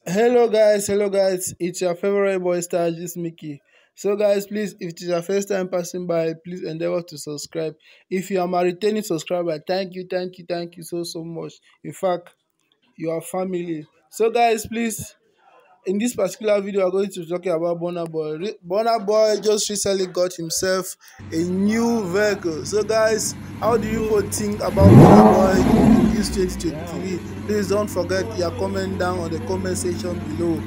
Hello guys, it's your favorite boy star, this Mickey. So guys, please, if it is your first time passing by, please endeavor to subscribe. If you are my returning subscriber, thank you so much. In fact, you are family. So guys, please, in this particular video, we're going to be talking about Burna Boy. Burna Boy just recently got himself a new vehicle. So guys, how do you people think about Burna Boy in this 2023? Please don't forget your comment down on the comment section below.